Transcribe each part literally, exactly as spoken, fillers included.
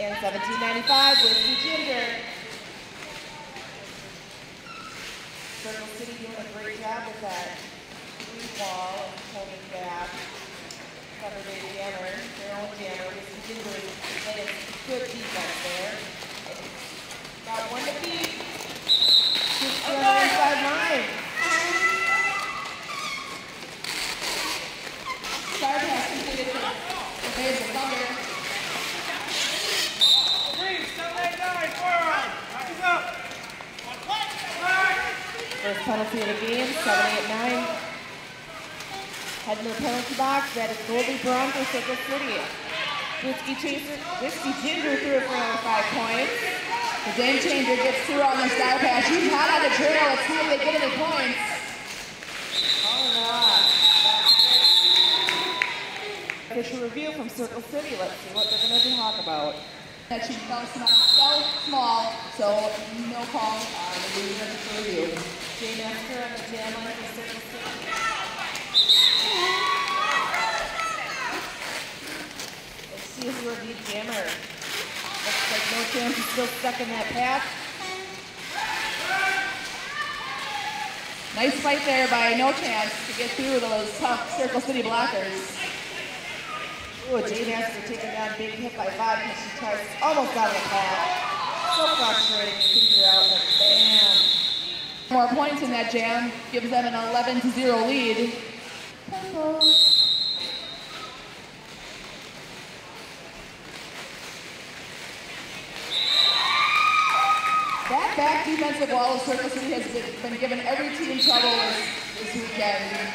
And seventeen ninety-five, Whiskey Ginger. Circle City doing a great job with that blue ball and holding back. Cover Bay Jammer, their own jammer. Whiskey Ginger is playing good defense there. Got one to beat. Just on the inside line. Star pass completed for the Bears of Thunder. First penalty of the game, seven eight nine. Heading to the penalty box, that is Goldie Brown for Circle City. Whiskey Chaser, Whiskey Ginger threw it for another five points. The game changer gets through on the star pass. She's hot on the trail. Let's see if they get any points. All right. Official review from Circle City. Let's see what they're going to talk about. That she fell small, fell small, so no call on the official review. Jane Esther on the jam line for Circle City. Let's see who will be jammer. Looks like No Chance is still stuck in that path. Nice fight there by No Chance to get through those tough Circle City blockers. Oh, Jane Esther taking down big hit by five because she tries almost out of the path. So frustrating. You think you're out and bam. More points in that jam gives them an eleven to zero lead. Purple. That back defensive wall of Circle City has been giving every team trouble this, this weekend.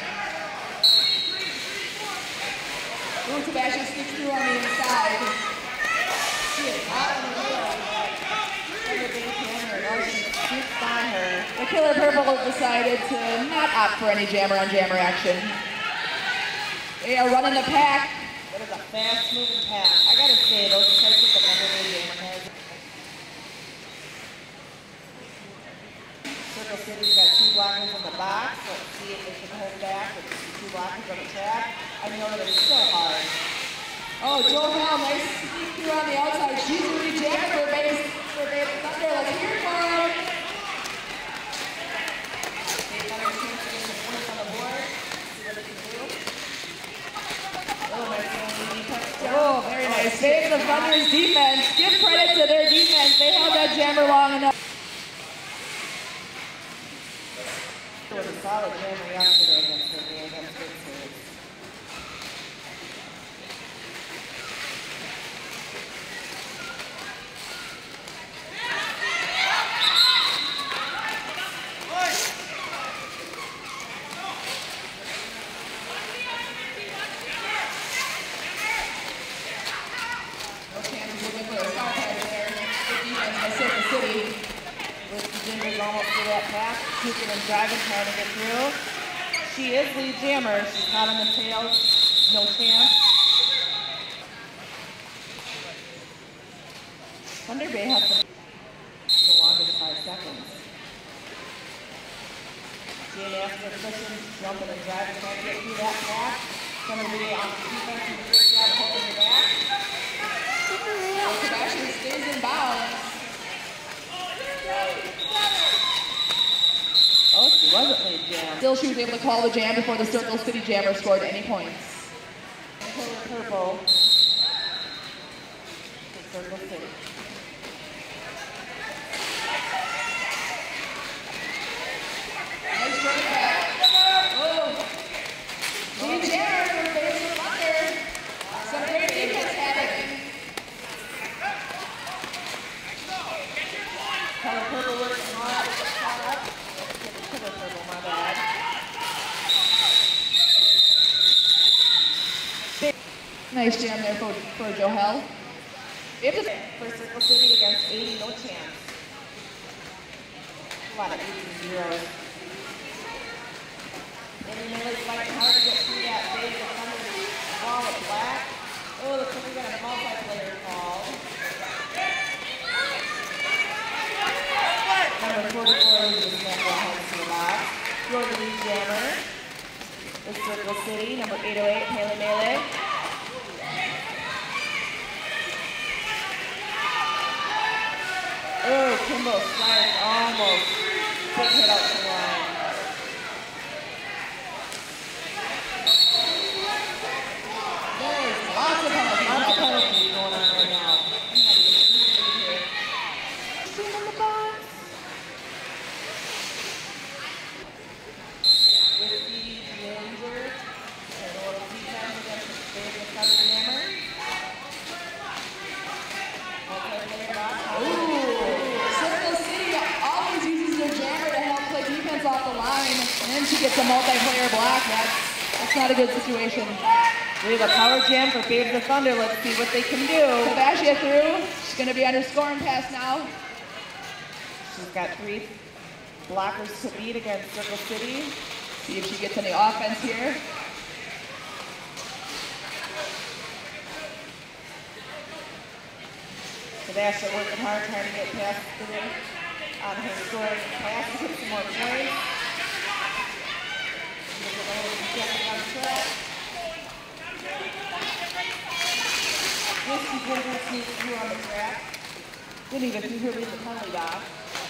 Ooh, Sebastian sneaks through on the inside. She is out on the wheel. Under big hammer. Oh, she sneaks by her. The Killer Purple has decided to not opt for any jammer on jammer action. They are running the pack. That is a fast moving pack. I gotta say, those types of the Under Bay Jammer has. Circle City's got two blockers in the box. Let's see if they can hold back with two blockers on the track. I know that it's so hard. Oh, Joe Hell, nice sneak through on the outside. She's really jamming for base for base Thunder. Let's hear it for him. They got a chance to get some points on the board. See what they can do. Oh, nice little touchdown. Oh, very nice. Save the Thunder's defense. Give credit to their defense. They held that jammer long enough. It was a solid jammer yesterday against the game against Big Cities. No chance of looking for a star pass there. Good defense by Circle City. Whiskey Ginger's almost through that pack, kicking and driving, trying to get through. She is lead jammer. She's not on the tail. No chance. Thunder Bay has the, the longest five seconds. Jane Esther pushing, jumping and driving, trying to get through that pack. Thunder Bay on defense and great job holding her back. Oh, Sebastian stays in bounds. Oh, she wasn't lead jam. Still, she was able to call the jam before the Circle City jammer scored any points. Killer Purple. Circle City. Nice running back. Oh. Lead jammer for Bears of Thunder. Some great defense happening. Killer Purple working hard. Caught up. Killer Purple, my bad. Big. Nice jam there for, for Johel. We have to for Circle City against eighty, no chance. A lot of eighties and zeros. And then they're fighting hard to get through that big Thunder wall of black. Oh, looks like we got a multiplayer call. Number forty-four is the sample heads to the box. Your lead jammer is Circle City. Number eight oh eight, Haley Melee. Kimbo slides almost big hit out to line. There's lots of penalties. Lots of penalties going on right now. Team in the box. Whiskey, Danger, and a little defense against the Babe the Thunder Jammer. Multi-player box. Ooh. Circle City always uses their jammer to help play defense off the line, and then she gets a multiplayer block. That's, that's not a good situation. We have a power jam for Babe the Thunder. Let's see what they can do. Sebastian through. She's going to be on her scoring pass now. She's got three blockers to beat against Circle City. See if she gets any offense here. Sebastian working hard trying to get past today on her scoring pass to get some more points. Whiskey Ginger sneaks through on the track. Didn't even see her leave the penalty box.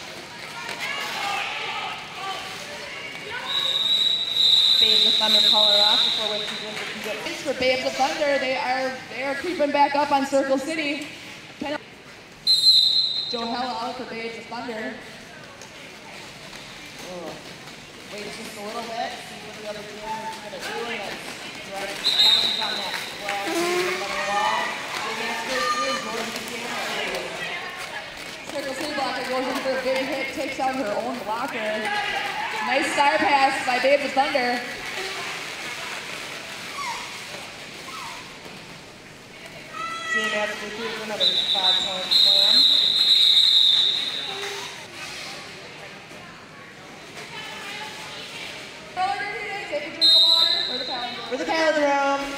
Babe the Thunder call her off before Whiskey Ginger can get. Thanks for Babe the Thunder. They are they are creeping back up on Circle City. Penalty. Johel out for Babe the Thunder. Oh. Wait just a little bit, see what the other team is going to do, and then right bounces on that flag, on the wall. Circle City blocker goes in for a big hit, takes out her own blocker. Nice star pass by Babe the Thunder. Team has to do another five-point slam. Take a drink of water. Where the palindrome? For the palindrome.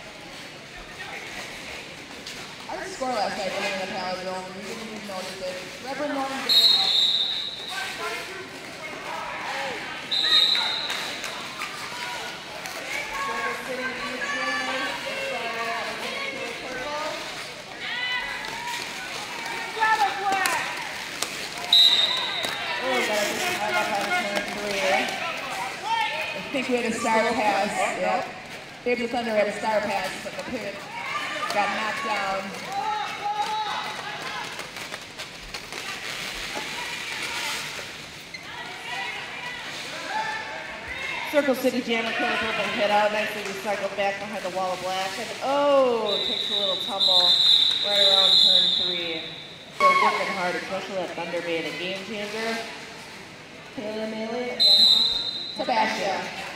I heard a score last night in the palindrome. We didn't even notice it. Reverend Norman did. Circle City leads Jammer. Grab a flag! Oh, we got a good time up on turn three. I think we had a star pass. Yep. Babe the Thunder had a star pass, but the pivot got knocked down. Circle City Jammer comes up and hit out, nicely recycled back behind the wall of black. And oh, takes a little tumble right around turn three. They're working hard, especially that Thunder being a game changer. Taylor Melee again. Sebastian.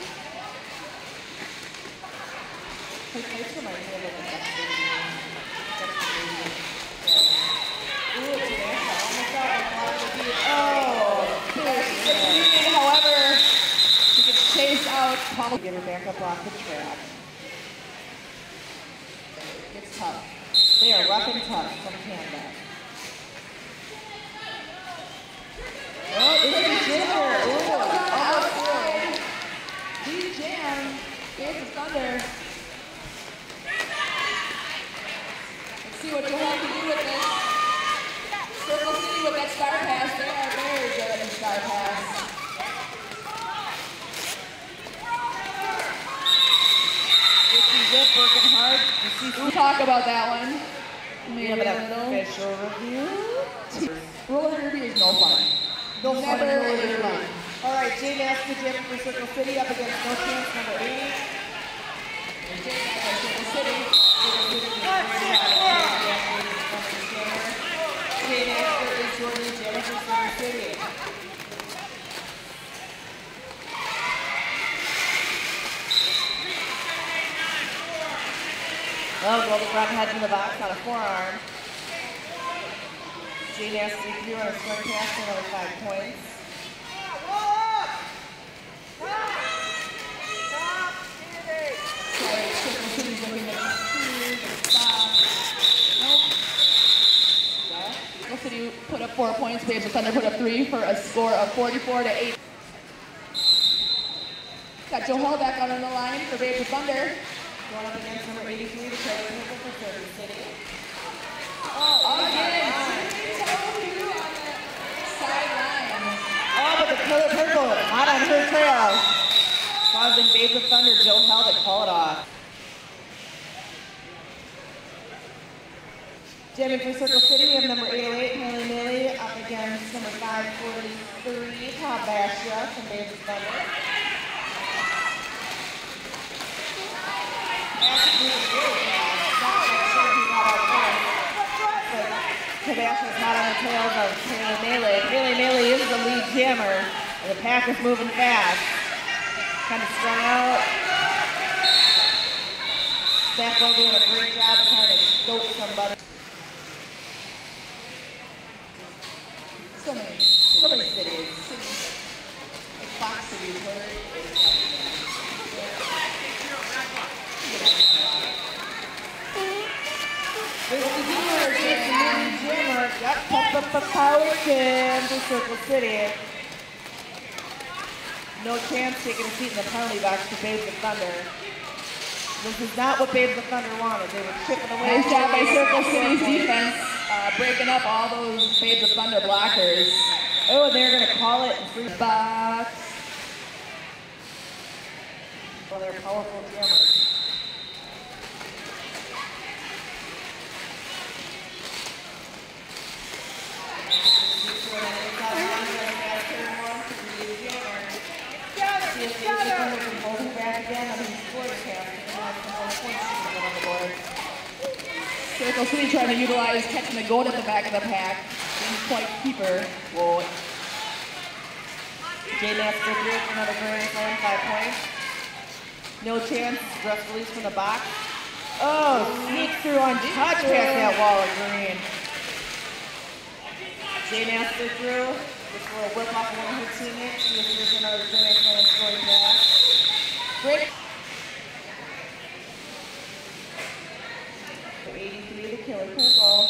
Her face remind me of like an X-rated game. X-rated game. So. Ooh, it's an air shot. Almost out. And a lot of the beat. Oh, Yeah. However, she gets chased out. Paul get her back up off the track. It's tough. They are rough and tough from Canada. Oh, this is Ginger. Ooh, Outside. Lead jam. Babe the Thunder. Let's see what Johel can do with this. Circle City with that star pass. They are very good at the star pass. Whiskey Zip working hard. We'll talk about that one. We have an official review. Roller derby is no fun. No fun Never in roller is derby. fun. All right, Jay Master Jim for Circle City up against No Chance number eight. Circle City. Jay Master is Jordan Jim for Circle City. Oh, Golden Brown heads in the box on a forearm. Jay Nasty threw on a swing pass for another five points. Sorry, Circle City's looking at the stop. Nope. Circle City put up four points. Babe the Thunder put up three for a score of forty-four to eight. Got Johel back out on the line for Babe the Thunder. Going up against number eighty-three, the Trevor Nickel for Circle City. Oh, again. Toe two on that Thunder, Joe Held, to call it off. Jamming for Circle City, we have number eight oh eight, Haley Millie, up against number five forty-three, Todd Bashia from Babes of Thunder. Tabasco's not on the tails of Haley Melee. Haley Melee is the lead jammer, and the pack is moving fast. Kind of strung out. Steffel doing a great job of trying to scope somebody. So many, so many cities. Like Fox City, There's the jammer, there's the mini jammer. Yep, pop up a power jam to Circle City. No chance taking a seat in the penalty box for Babes of Thunder. This is not what Babes of Thunder wanted. They were chipping away. Nice job by Circle City's defense, uh, breaking up all those Babes of Thunder blockers. Oh, they're going to call it in free Box. Well, they're powerful jammers. Circle City trying to utilize catching the goat at the back of the pack. Didn't quite keep her. Whoa. J Master through for another grand slam, five points. No chance, rest release from the box. Oh, sneak through untouched past that wall of green. J Master through, just for a whip off of one of her teammates. See if there's another grand slam scoring pass. Great. eighty-three to Killer Purple.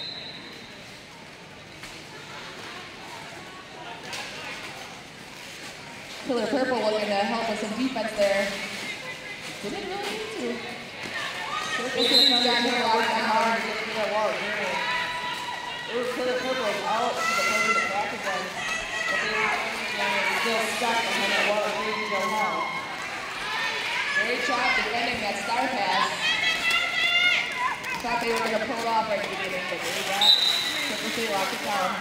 Killer Purple looking to help with some defense there. Didn't really need to. Circle City's got her locked on hard. Get through that wall of green. Ooh, Killer Purple is out to the point of the back again. But they're still stuck behind that wall of green Joe Held. Great job defending that star pass. Thought they were going to pull it off right at the beginning, but they got Circle City locked it down.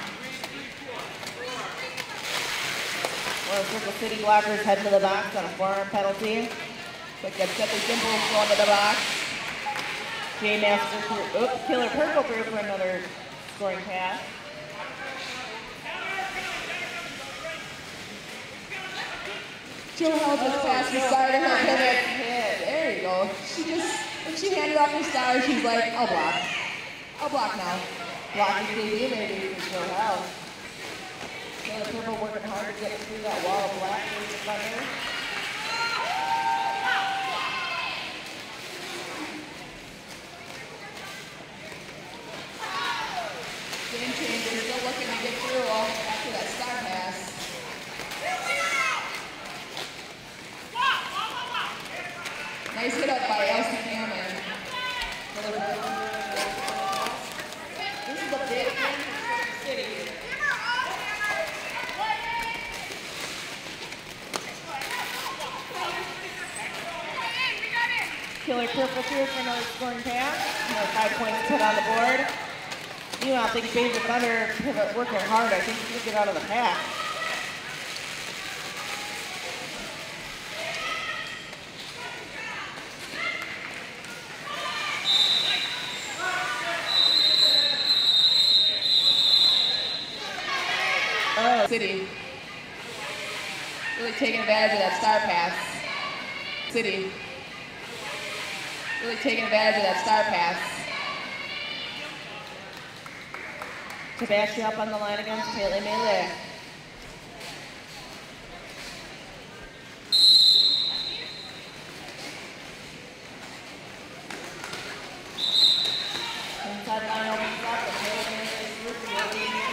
Well, Circle City blockers heading to the box on a forearm penalty. Like that Deadly Dimples going to the box. J Master through, oops, Killer Purple through for another scoring pass. Joe Held just passed the star to her pivot. Hit. There you go. She just, when she handed off the star, she's like, I'll block. I'll block now. Blocking T V maybe for Joe Held. Killer Purple working hard to get through that wall of black. There's the Thunder. Game changer, still looking to get through after that star pass. Nice hit up by Elsie Hammond. This is a big game for Circle City. Killer Purple through for another scoring pass. Another five points put on the board. You know, I think Babes of Thunder pivot working hard. I think he's gonna get out of the pack. Oh. City. Really taking advantage of that star pass. City. Really taking advantage of that star pass. Tabasco up on the line against Haley Melee. Inside line opens up and Haley Melee is through for the lead.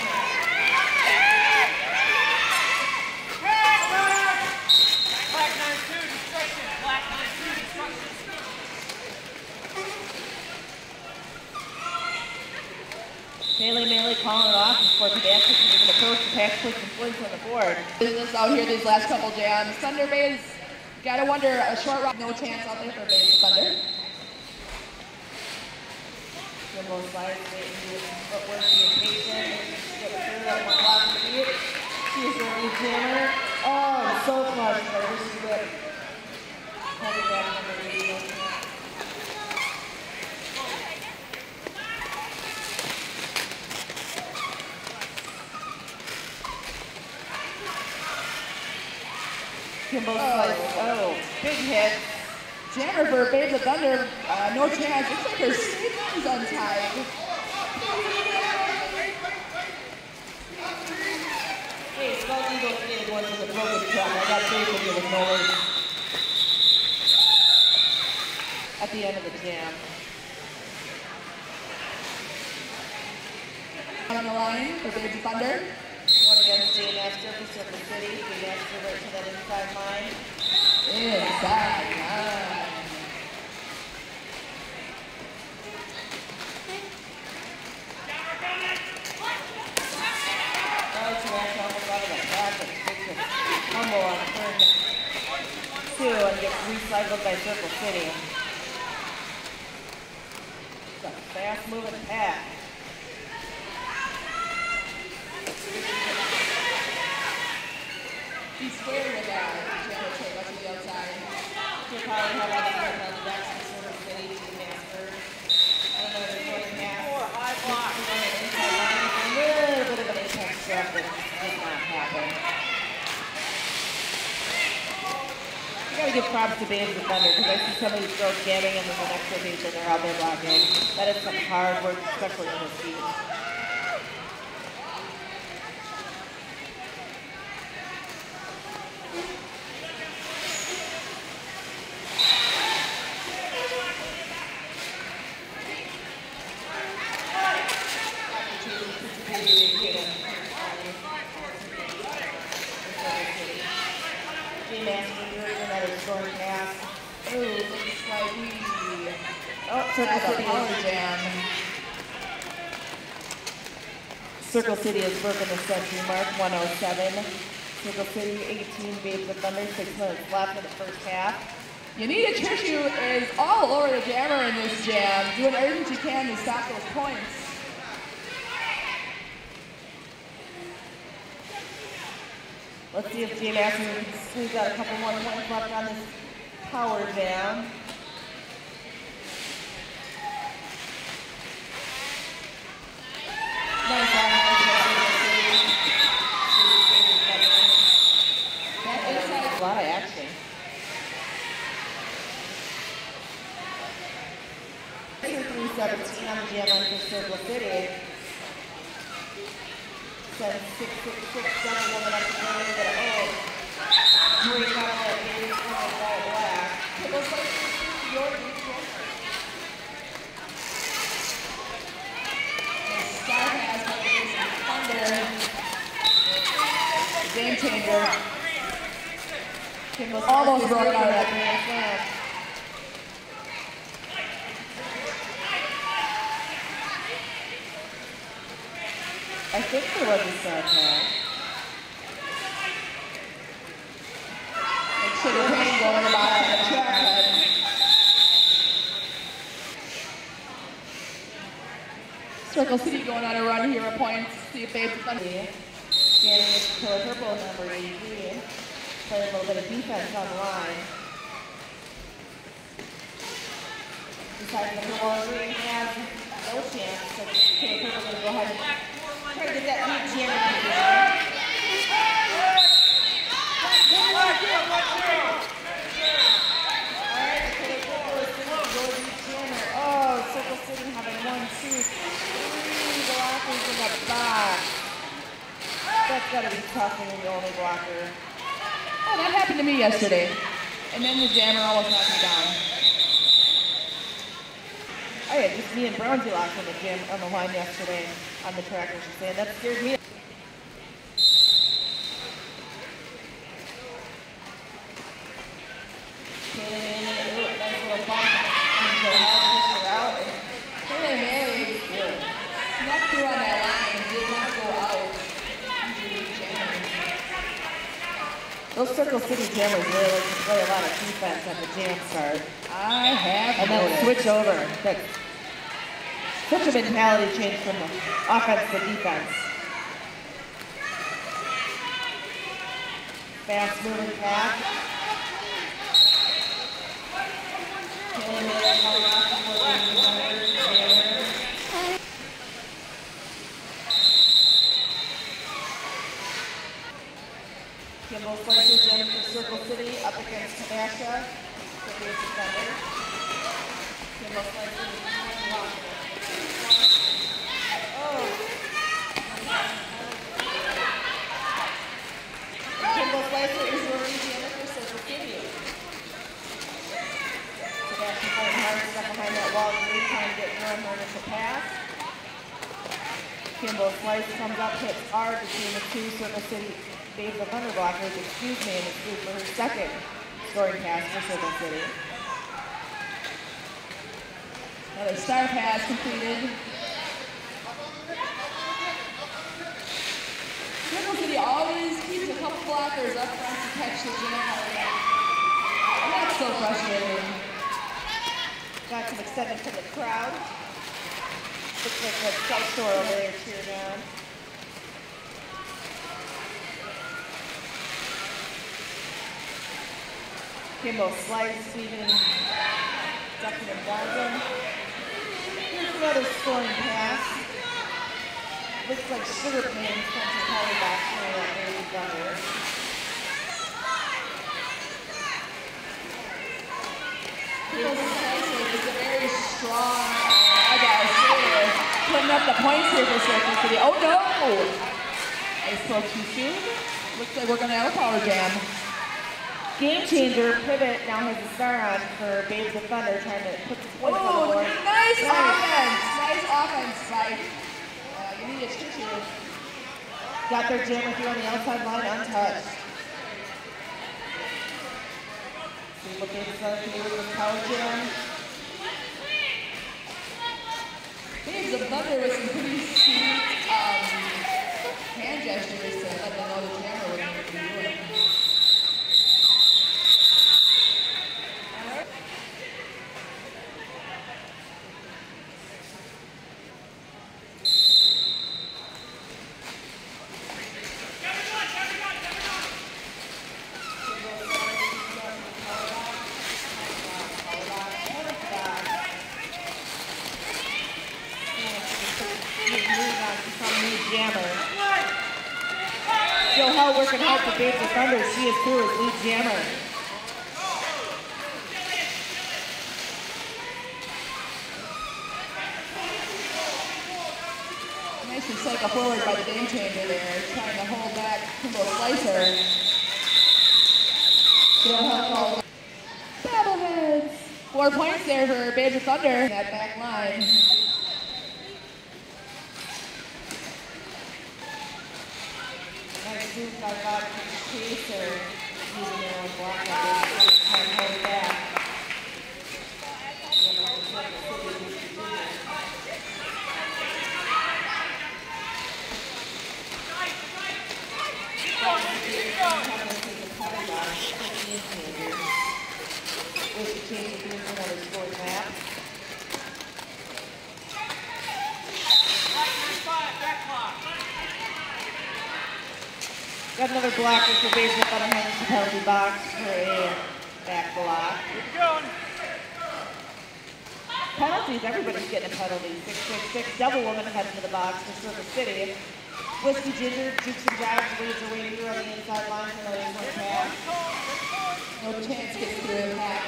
Black nine two destruction. Black nine two destruction. Haley Melee calling it off before Tabasco can even approach the pack, push some points on the board. Business out here these last couple jams. Thunder Bay's Gotta wonder, a short rock, no chance out there for Bates Thunder. Jimbo slides, waiting to do footwork, being patient, get through that one block of feet. She's a lead jammer. Oh, so close, but I wish she would. Hold it back on the radio. Kimbo slides. Oh, big hit. Jammer for Babes of Thunder, uh, no chance. Looks like her safety's untied. Hey, Skull Eagles did one for the broken truck. I got faith in you with no words. At the end of the jam. On the line for Babes of Thunder. One against J Master for Circle City. J Master right to that inside line. Inside line. Oh, J Master almost out of the back and takes a fumble on turn two and gets recycled by Circle City. It's a fast moving pack. He's scared with that. Jammer take out to the outside. He'll probably have a different on the back to Circle City, J Master. I don't know if it's going to have Four, high block. a little bit of an apex drop that did not happen. You gotta give props to Babes of Thunder because I see some of these girls jamming and then the next rotation they're out there blocking. That is some hard work, especially on his feet. Oh, Circle City. Power jam. Circle City has broken the century mark, one oh seven. Circle City, eighteen, Babes of Thunder, six minutes left in the first half. Yanita Trishu is all over the jammer in this jam, doing everything she can to stop those points. Let's see if J Master can squeeze out a couple more points left on this power jam. Nice a lot of action. three seventeen on the jam line for Circle City. Seven, six, six, six, seven, woman up to the line, but oh, Drake out of that game, all black. It looks like your Star has Thunder. Game changer. Kimbo's Almost first broke out of that Grand Slam. I think there was a star pass. Like Sugar Pain going about on the track head. Circle City going on a run here at points. See if they have fun. Standing with color purple, number eighty-three. Playing a little bit of defense on the line. Besides the purple and green has no chance. So color purple going to go ahead and try to get that lead jammer position. Alright, the color purple is going to go lead jammer. Oh, Circle City having one, two, three blockers in the box. That's got to be tough when you're the only blocker. Oh, that happened to me yesterday. And then the jammer almost knocked me down. I had just me and Brownsy locked on the gym on the line yesterday on the track, I should say, and that scared me. Kayla Manning, ooh, nice little bump. And so Hall pushed her out. And Kayla Manning snuck through on that line and did not go out. Those Circle City jammers really like to play a lot of defense at the jam start. I have And then noticed. switch over. That's such a mentality change from the offense to defense. Fast moving pass. Killing it, coming off before the runners, jammer. Kimball slices in for Circle City up against Kanasha. For the defender. Kimball slices in. Oh. Kimball slicer is your Louisiana for Circle City. Sebastian playing hard, stuck behind that wall, really trying to get Norm Horner to pass. Kimball slice comes up, hits hard between the two Circle City Babes of Thunder blockers, excuse me, and it's through for her second scoring pass for Circle City. Another star pass completed. Circle City always keeps a couple blockers up front to catch the jam. And that's so frustrating. Got some excitement from the crowd. Looks like that South Shore over there cheering on. Kimball slice, even ducking and dodging. Here's another scoring pass. Looks like Sugar Pain sent to Kelly back here at Baby Thunder. Kimball Slicer is a very strong, uh, I gotta say, putting up the points here for Circle City. Oh no! I spoke too soon. Looks like we're gonna have a power jam. Game changer, pivot now has a star on for Babes of Thunder, trying to put the points on the Oh, board. nice offense! Nice offense by uh, you need a here. Got their jam with you on the outside line, untouched. See what Babes of Thunder can do with this power jam. Babes of Thunder with some pretty sweet um, hand gestures to let them know the camera was going to be doing. Jammer. Joe Hell working hard for Babes of Thunder. She is too as lead jammer. Nice and cycle forward by the game changer there, trying to hold back Kimball Slicer. Joe Hell called Battleheads. Four points there for Babes of Thunder. That back line. Nice move by Bob Chaser, using their own block that they trying to hold it back. With the change of being another scored map. Got another blocker for Babes of Thunder hands the penalty box for a back block. Keep going. Penalties, everybody's getting a penalty. six six six, double woman heading to the box for Circle City. Whiskey Ginger, jukes and drives, leads her way through on the inside line for another one pass. No chance gets through impact.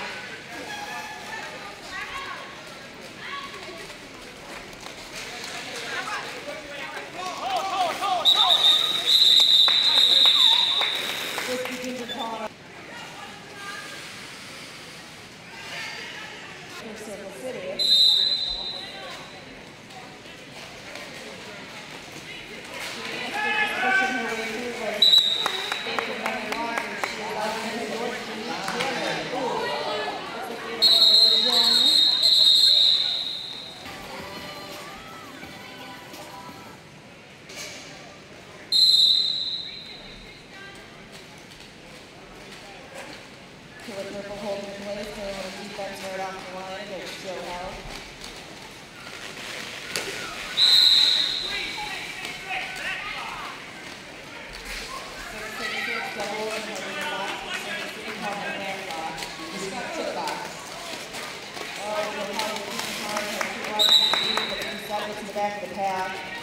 Whiskey Ginger calling up for Circle City. Pushing her way through was Baker Money Walker. She allowed him to work to lead jammer. Ooh.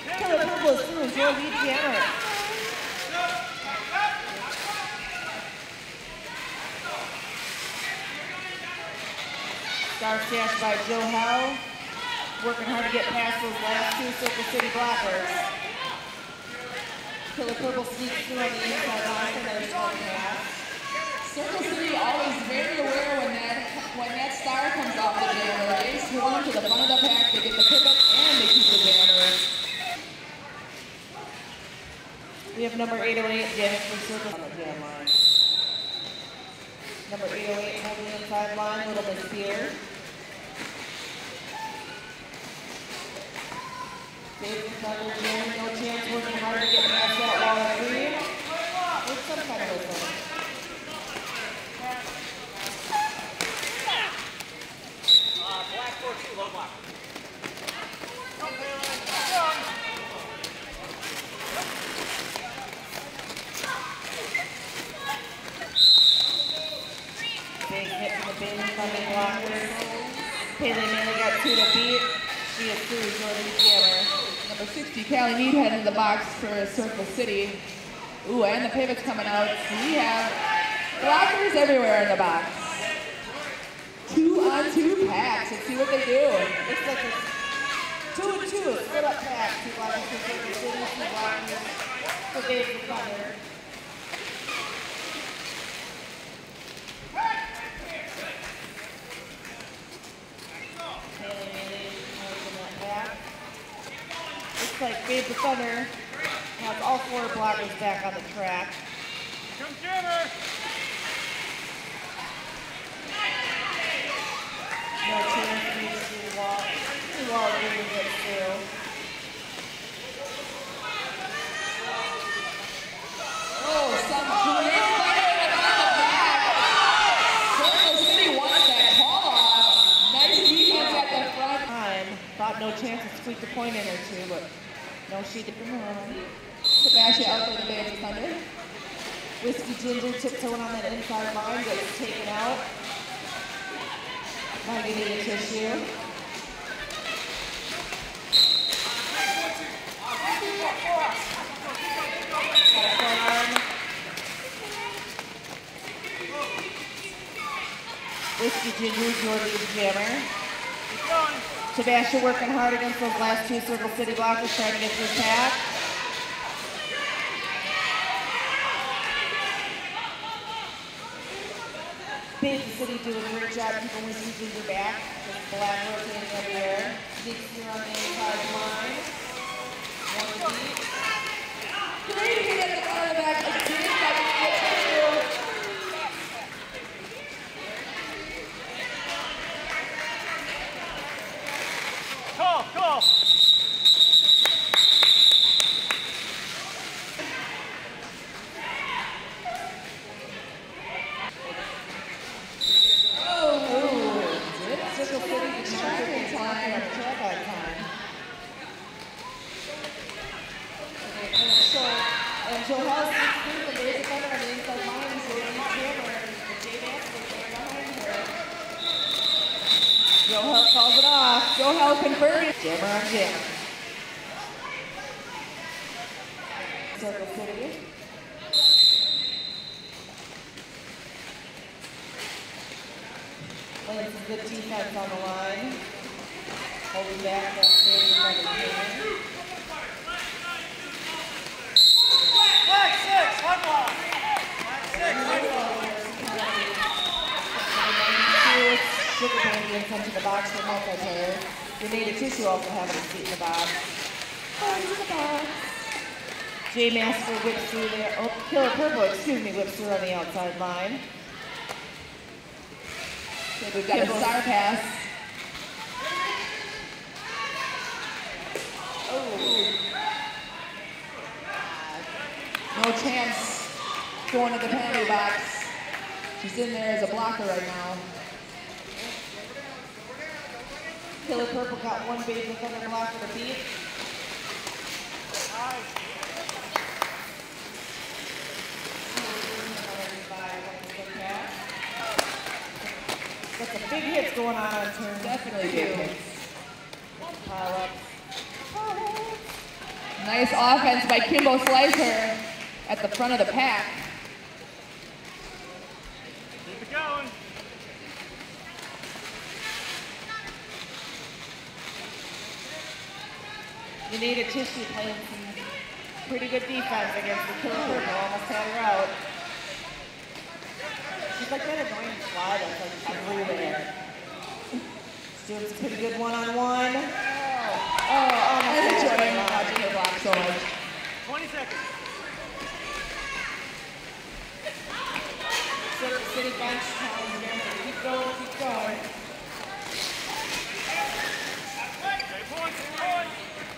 Killer Purple is through. Your lead jammer. Star stash by Joe Hell. Working hard to get past those last two Circle City blockers. Killer Purple sneaks through on the inside line for another strong pass. Circle City always very aware when that when that star comes off the jammer. They swarm to the front of the pack, they get the pivot, and they keep the jammers. We have number eight oh eight, Janet from Circle on the jam line. Number eight oh eight holding the inside line, Little Miss Fear. David Thunder jamming, no chance, working hard to get past that wall of green. With some kind of whistle. Uh, black four two, low block. Big hit from the Bailey Funding blockers. Haley Manley got two to beat. She is through Jordan's jammer. Number sixty, Callie Needhead in the box for Circle City. Ooh, and the pivot's coming out. We have blockers everywhere in the box. Two on two packs. Let's see what they do. Looks like it's two and two. Split up pack. Two blockers for Circle City, two blockers for Bailey Thunder. Haley Manley holding that back. Looks like Babe the Thunder has all four blockers back on the track. Come jammer! No chance to reach through the wall. The wall green gets through. Oh, some great player around the back. Circle City wants that call off. Nice defense at the front. Time. Thought no chance to squeak the point in or two, but no, she didn't run. Sebastian out for the Babe Thunder. Whiskey Ginger tiptoeing on that inside line, gets taken out. Might need a tissue. Whiskey Ginger, Jordan's jammer. Sebastian working hard against those last two Circle City blockers, trying to get through pack. Babe City doing a great job keeping Whiskey Ginger back. Just black rotating everywhere. Sneaks through on the inside line. One beat. Great hit at the front of the back. Again, that we get through. Call, call! Circle City did not get the time on the track on time. So, and Joe Hell's sneaks through the Babe Thunder on the inside line, so we need jammer, and Jay Vance is right behind her. Joe Hell calls it off. Joe Hell converted. Jammer on jammer. Circle City. Playing some good defense on the line. Holding back that Babe Thunder jammer. Black six, one block! Black six, one block! Sugar Candy and come to the box for multiplayer. Grenada Tissue also having a seat in the box. Into the box. J Master whips through there. Oh, Killer Purple, excuse me, whips through on the outside line. Okay, we've got a star pass. Oh. No chance going to the penalty box. She's in there as a blocker right now. Killer Purple got one Babe Thunder block for the beat. Got some big hits going on on turn. Definitely big hits. Pile up. Pile up. Nice offense by Kimbo Slicer at the front of the pack. Keep it going. You need a tissue playing some pretty good defense against the Killer Purple. Almost had her out. She's like that annoying fly that's like everywhere. She's doing some pretty good one-on-one. Oh, oh, almost I'm had enjoying her out. watching her block so much. twenty seconds. City, city bench time. Keep going, keep going. Stay point, stay point.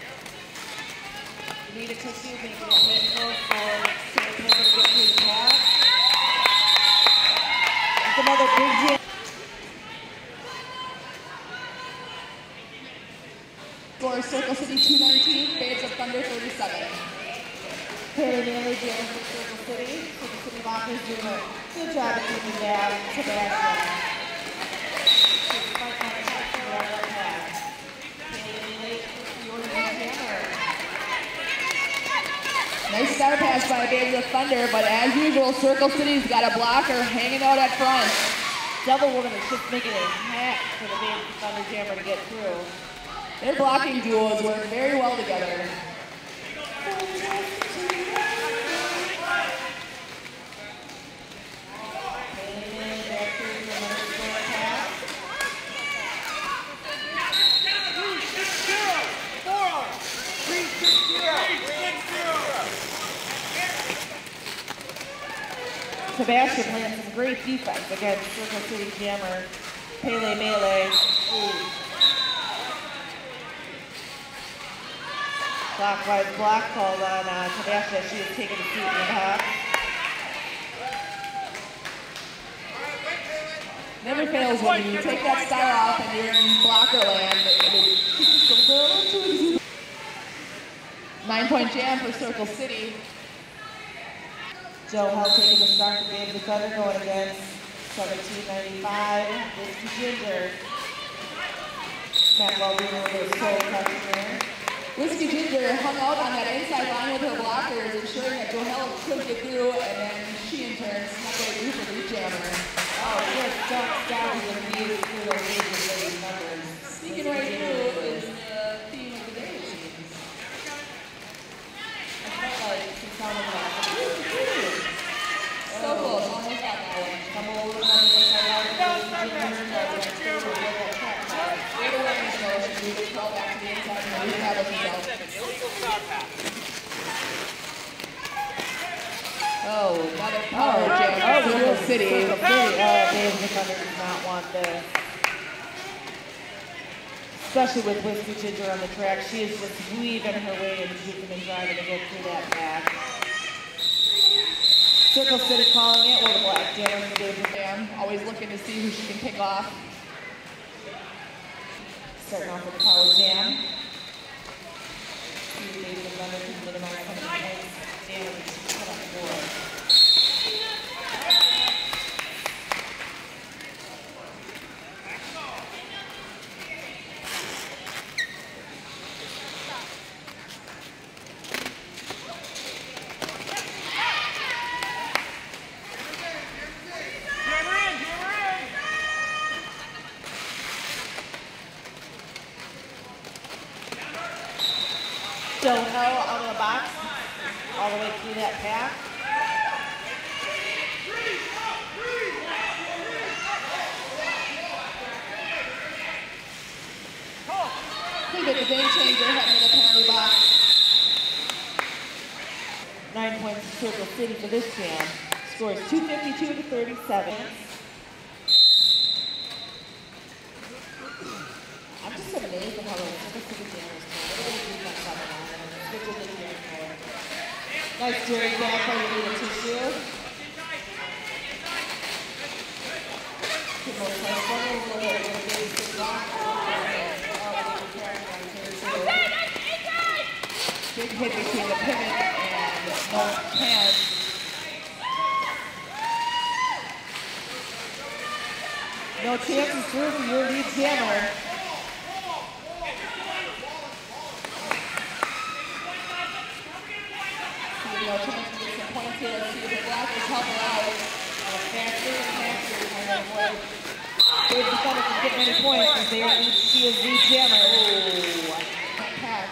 You need a tissue, make it painful for City Purple to get through the pass. That's another big jam. Score Circle City two nineteen, Babes of Thunder thirty-seven. Taylor Manley jamming for Circle City. Circle City Lockers doing a good job of keeping down Sebastian. She's fighting on the touch and right on pass. Taylor Manley, your lead jammer. Nice star pass by Babes of Thunder, but as usual, Circle City's got a blocker hanging out at front. Devil Woman is just making it hack for the Babes of Thunder jammer to get through. Their blocking duos work very well together. Sebastian playing some great defense against Circle City jammer Pele Melee. Ooh. Clockwise block called on uh, Sebastian. She was taking a seat in the half. Never fails when you take that star off and you're in blocker land. It's a little too easy. Nine-point jam for Circle City. Joe Hull taking the start for Babes of Thunder going against seventeen ninety-five. Whiskey Ginger. Matt Waldron with his soul crushing there. Whiskey Ginger hung out on that inside line with her blockers, ensuring that Johel couldn't get through, and then she in turn snuck right through for the jammer. Oh, just ducks down to the knees through those Babes of Thunder numbers. Sneaking right through is the theme of the day, it seems. I felt like she sounded like, So close, almost got that one. come over on the inside line with Babes of Thunder. Great awareness though, she moved the ball back to the inside and reestablish himself. Illegal star pass. Oh, another power jam Oh, for Circle Circle City. City. Oh, Babes of Thunder does not want this. Especially with Whiskey Ginger on the track. She is just weaving her way and juking and driving to get through that pack. Circle City calling it. Well, the black jammer for Babes of Jam, always looking to see who she can pick off. Starting off with the power jam. See if Babes of Thunder can minimize some of the points damage to put on the board. Jammer in, jammer in. Don't know out of the box. All the way through that pack. Pretty good, the game changer heading to the penalty box. Nine points to Circle City for this jam. Score is two fifty-two to thirty-seven. I'm just amazed at how the Circle City jammers play. What do they do that stuff on? Switch it in here for. Nice Jerry back by you need a tissue. Good more play. One little bit of a baby stick block. Big hit between the pivot and no hands. No chances through for your lead jammer. know, trying to get some points here. Let's see if the blockers help her out. Faster and faster. And then boy, Dave DeFunder can get many points because they are, she is the jammer. Oh, that pack.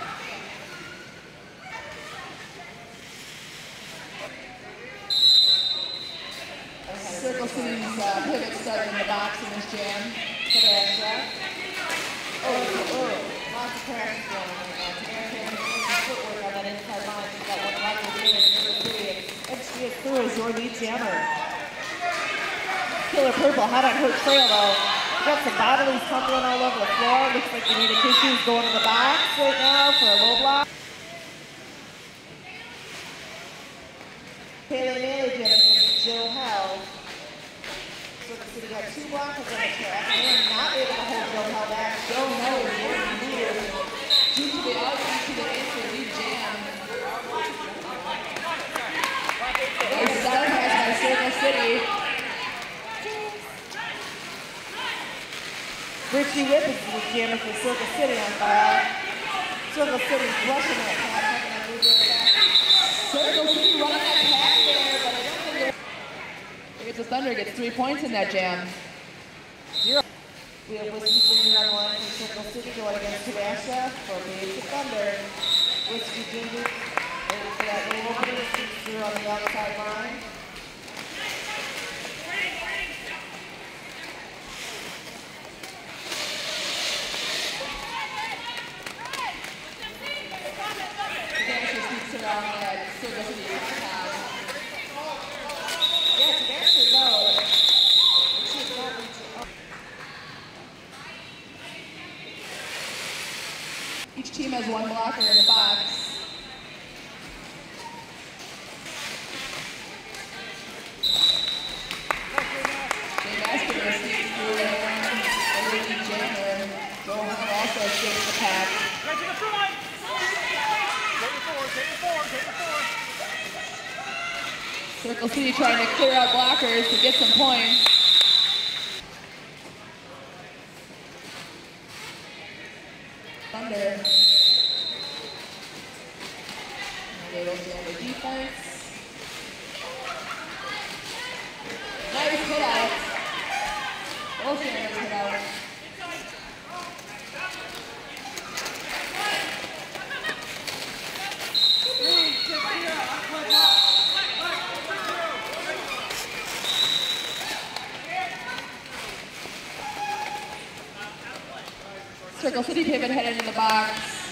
Circle City's uh, pivot starting in the box in this jam. Tabasha. Oh, oh, lots of practice going on right now. Tabasha has some footwork on that inside line. She's got one right with David in her three. And she is through as your lead jammer. Killer Purple, hot on her trail though. Got some bodily tumbling all over the floor. Looks like you need a tissues going to the box right now for a low block. Haley Maley did it against Jill Hell. Circle City got two blockers on the track. And they're not able to hold Jill Hell back. Joe Hell is working here due to the out to the answer lead jam. Nice star pass by Circle City. Richie Whip is the jammer for Circle City on fire. Circle City's rushing that pass, having to move their back. Circle City running that pack there, but I don't think they're... I guess the Thunder gets three points in that jam. Zero. We have Whiskey Ginger on the line for Circle City going against Tabasha for Babe Thunder. Whiskey Ginger, waiting for that little opening, six zero on the outside line. Yeah, Tabasha knows. She's not reaching up. Each team has one blocker in the box. Jay Vasquez sneaks through and over the jammer. Joe Hunter also escapes the pack. Right to the front. Take it forward, take it forward, take it forward. Circle City trying to clear out blockers to get some points. Thunder. They don't do any defense. Nice hit out. Both jammers hit out. Circle City pivot headed in the box,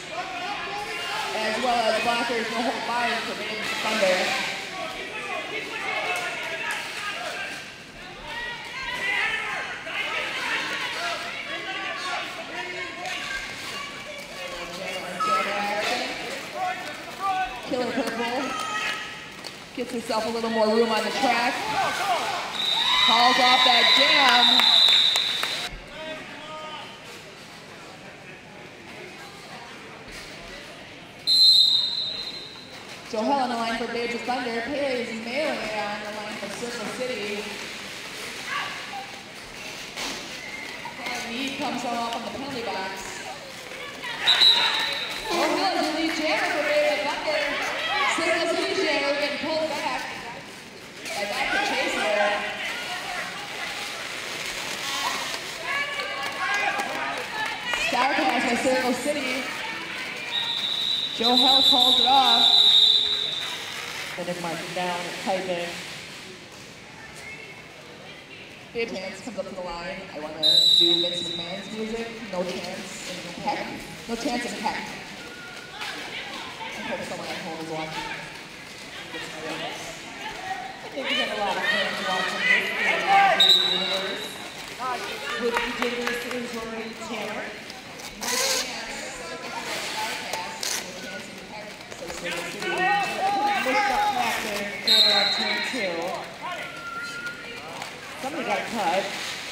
as well as blockers no hold line for Babe Thunder. Killer Purple gets herself a little more room on the track. Calls off that jam. Joe Hell on the line for Babe Thunder. Pele is mailing it on the line for Circle City. And Meade comes on off on the penalty box. Joe Hell is the lead jammer for Babe Thunder. Circle City jammer getting pulled back. And back to Chaser. Star pass by Circle City. Joe Hell calls it off. Then they're marking down and typing. Babe Chance comes up to the line. I want to do Vince McMahon's music. No chance in heck. No chance in heck. I hope someone at home is watching. I think we have a lot of fans watching this in the universe. Whiskey Ginger is your lead jammer. No chance. No chance in heck. So Circle City. Pushed up back there, going around turn two. Somebody got cut.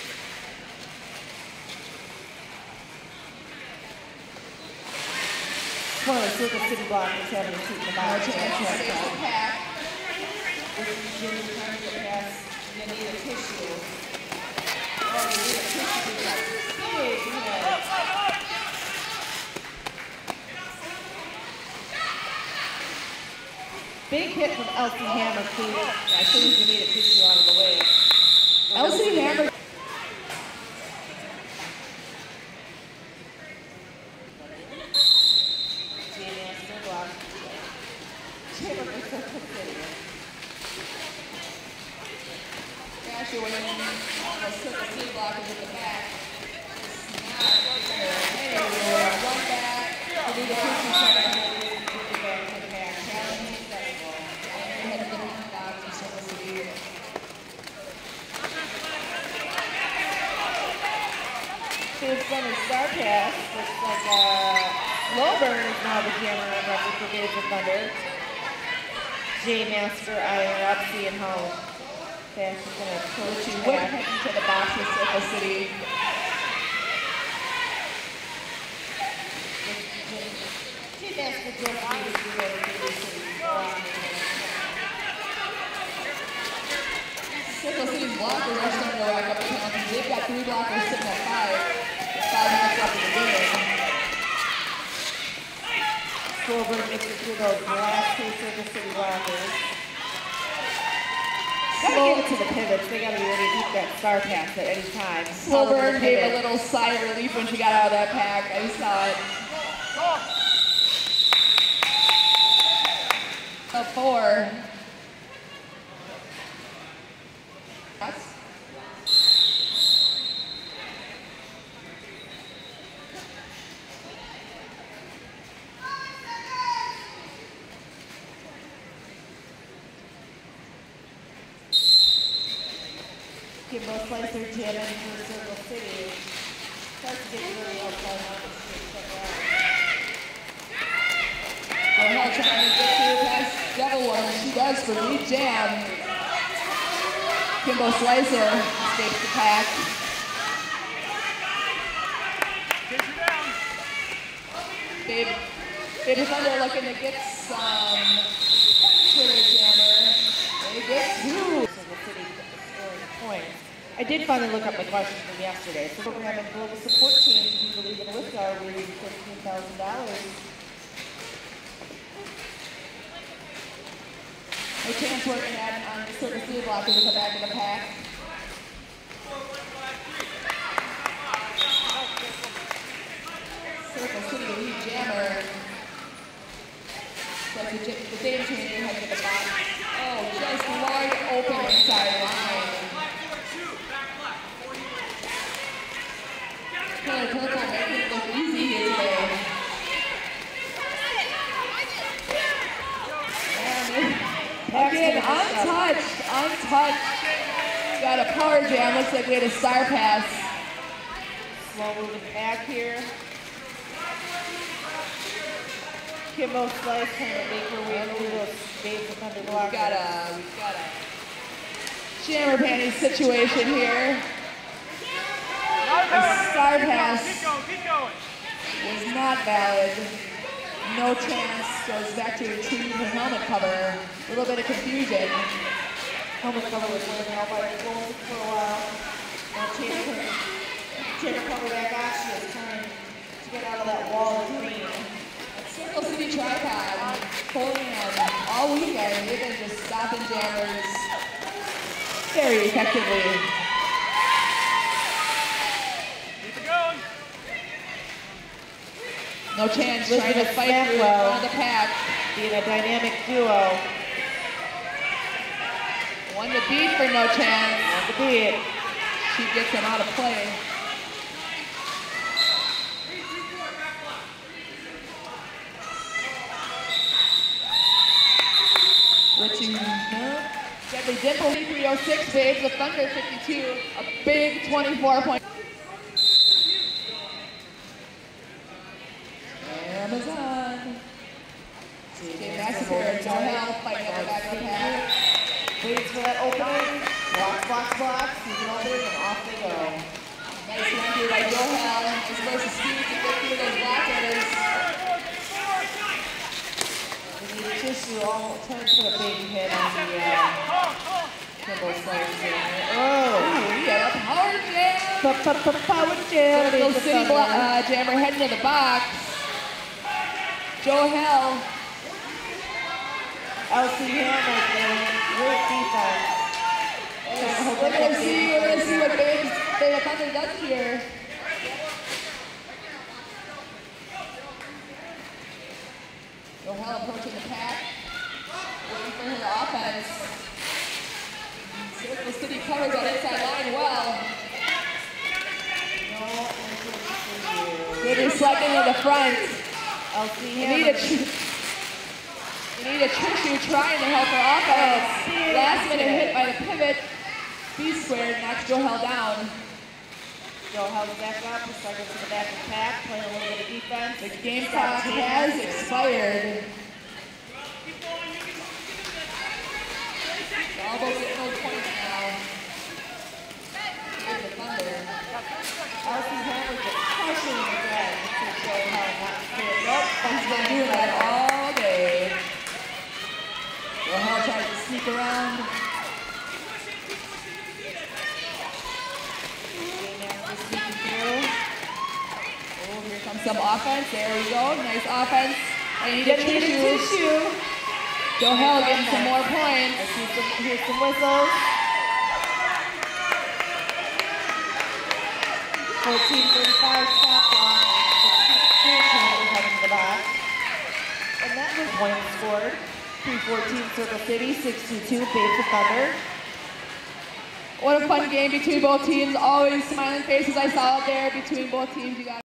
One of the Circle City blockers having a seat in the No box. chance. Safe the pack. Whiskey Ginger trying to get past. You need a tissue. Oh, you need a tissue. You got big heads. Big hit from Elsie Hammer, please. I think you need to push you out of the way. Elsie Hammer. Jamie has to block. Chamber for Circle City. Actually, when the Circle City block is at the back, it's not there. Hey, run back. We need to push you out of the way. Get the back to the back. Challenge successful. Head to the box for Circle City. It's from a star pass. Looks like uh, Lowburn is now the jammer on record for Days of Thunder. J Master eyeing up, seeing how fast he's going to approach you. Whip heading to the box for Circle City. J Master just needs to go to the city. Circle City's blockers are starting to rack up the penalties. They've got three blockers sitting at five. With five minutes left in the game. Lowburn makes it through those last two Circle City blockers. Gotta give it to the pivots. They gotta be ready to eat that star pass at any time. Lowburn gave a little sigh of relief when she got out of that pack. I saw it. A four. Yes. Kimbo Slicer jamming for Circle City. Starts to get really outside on the street. Go ahead, trying to get through past Devil Woman. She does for lead jam. Kimbo Slicer escapes the pack. Babe, Baby Thunder looking to get some Twitter jammer. They get two. Circle City scoring points. I did finally look up the question from yesterday. So program and global support teams, if you believe in Withgar, we're using fifteen thousand dollars. No chance working at on the Circle City blockers at the back of the pack. Circle City lead jammer. That's the, the game changer head to the box. Oh, just wide open inside line. Color purple making it look easy here today. Again, untouched, untouched. Got a power jam. Looks like we had a star pass. Slow moving back here. Kimbo Slice trying to make her way through those Days of Thunder blockers. We've got a, we've got a jammer panties situation here. The star pass Keep going, keep going. was not valid. No chance. Goes back to retrieve her helmet cover. A little bit of confusion. Helmet cover was wearing out by the goals for a while. Now change her, change her cover back on. She is trying to get out of that wall of green. Circle City Tripod pulling them all weekend. They've been just stopping jammers very effectively. Keep it going. No chance trying to Elizabeth fight through in Sackwell. front of the pack. Being a dynamic duo. One to beat for No Chance. On the beat. She gets him out of play. Richie, no. Deadly Dimple, three oh six, Babes, the Thunder fifty-two. A big twenty-four point. Amazon. Jay Massacre, Joe Hell fighting up the back of the pack. Waits for that opening. Blocks, blocks, blocks. He's an opening and off they go. Nice one here by Joe Hell. Just supposed to speed to get through those blockers. We need tissue all trying to put a big hit on the uh, Kimbo Slice here. Oh! Ooh, we got a power jam. Power jam. Circle City blo- uh, jammer heading to the box. Joe Hell. L C Hammer playing great defense. We're gonna see, we're gonna see what Beta Beta Thunder does here. Johel approaching the pack, waiting for her offense. Circle City covers that inside line well. Maybe sliding into the front. L C You Hammer. need a tr- you need a Trishu trying to help her offense. Last minute hit by the pivot. B squared knocks Johel down. Johel back up, we started to the back of the pack, playing a little bit of defense. The game clock has expired. It's almost getting those points now. Here's the Thunder. L C Hammer just pushing again to Johel not to do it. Nope, He's been doing that all day. Johel tries to sneak around. sneaking through. Oh, here comes some offense. There we go. Nice offense. I need a Need a tissue. tissue. Johel getting some more I points. see some, here's some whistles. fourteen thirty-five stop block. The team heading to the box. And that was point scored. three fourteen Circle City, six two two Beta Thunder. What a fun game between both teams. Always smiling faces I saw out there between both teams. You got